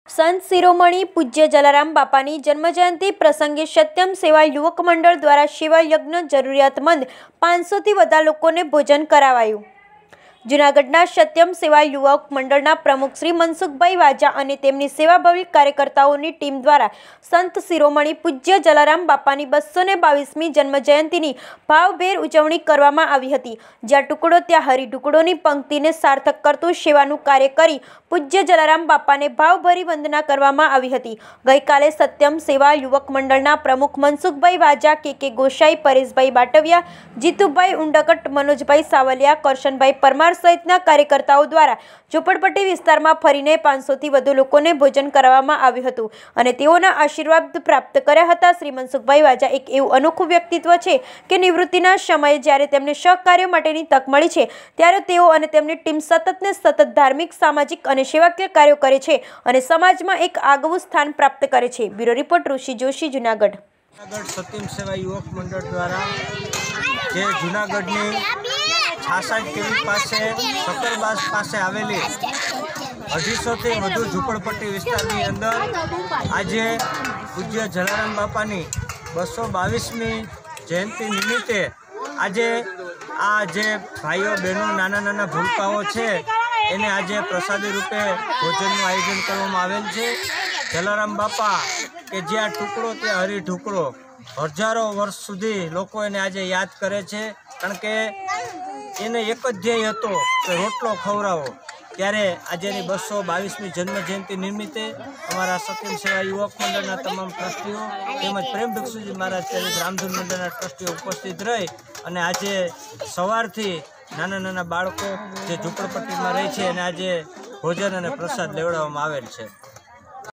संत शिरोमणि पूज्य जलाराम बापानी जन्मजयंती प्रसंगे सत्यम सेवा युवक मंडल द्वारा सेवा यज्ञ जरूरियातमंद 500 થી વધુ લોકોને ભોજન કરાવાયું। જૂનાગઢના સત્યમ સેવા યુવક મંડળના પ્રમુખ શ્રી મનસુખભાઈ વાજા અને તેમની સેવાભાવી કાર્યકર્તાઓની ટીમ દ્વારા સંત શિરોમણિ પૂજ્ય જલારામ બાપાની 222મી જન્મજયંતિની ભાવભેર ઉજવણી કરવામાં આવી હતી। જ્યાં ટુકડો ત્યાં હરી ટુકડોની પંક્તિને સાર્થક કરતું સેવાનું કાર્ય કરી પૂજ્ય જલારામ બાપાને ભાવભરી વંદના કરવામાં આવી હતી। ગઈકાલે સત્યમ સેવા યુવક મંડળના પ્રમુખ મનસુખભાઈ વાજા, કે ગોસાઈ, પરેશભાઈ બાટવિયા, જીતુભાઈ ઉંડકટ, મનોજભાઈ સાવલિયા, કરશનભાઈ પરમાર સહિતના કાર્યકર્તાઓ દ્વારા ઝોપડપટ્ટી વિસ્તારમાં ફરીને 500 થી વધુ લોકોને ભોજન કરાવવામાં આવ્યું હતું અને તેઓના આશીર્વાદ પ્રાપ્ત કર્યા હતા। શ્રી મનસુખભાઈ વાજા એક એવું અનોખું વ્યક્તિત્વ છે કે નિવૃત્તિના સમયે જ્યારે તેમને સહકાર્ય માટેની તક મળી છે ત્યારે તેઓ અને તેમની ટીમ સતત ધાર્મિક, સામાજિક અને સેવાકીય કાર્યો કરે છે અને સમાજમાં એક આગવું સ્થાન પ્રાપ્ત કરે છે। Bureau report Rishi Joshi, Junagadh. સત્યમ સેવા યુવક મંડળ દ્વારા જે જૂનાગઢની 66 કેવી પાસે સક્કરબાગ પાસે આવેલી 250 થી વધુ ઝૂંપડપટ્ટી વિસ્તારની અંદર આજે પૂજ્ય જલારામ બાપાની 222મી જયંતિ નિમિત્તે આજે આ જે ભાઈઓ બહેનો નાના ભૂલકાઓ છે એને આજે પ્રસાદી રૂપે ભોજનનું આયોજન કરવામાં આવેલ છે। જલારામ બાપા કે જ્યાં ટુકડો ત્યાં હરી ઢુકડો, હજારો વર્ષ સુધી લોકો એને આજે યાદ કરે છે, કારણ કે એને એક જ ધ્યેય હતો કે રોટલો ખવડાવો। ત્યારે આજેની 222મી જન્મજયંતિ નિમિત્તે અમારા સત્યમ સેવા યુવક મંડળના તમામ ટ્રસ્ટીઓ તેમજ પ્રેમ ભિક્ષુજી મહારાજ તેમજ રામધૂન મંડળના ટ્રસ્ટીઓ ઉપસ્થિત રહી અને આજે સવારથી નાના બાળકો જે ઝૂંપડપટ્ટીમાં રહે છે અને આજે ભોજન અને પ્રસાદ લેવડાવવામાં આવેલ છે।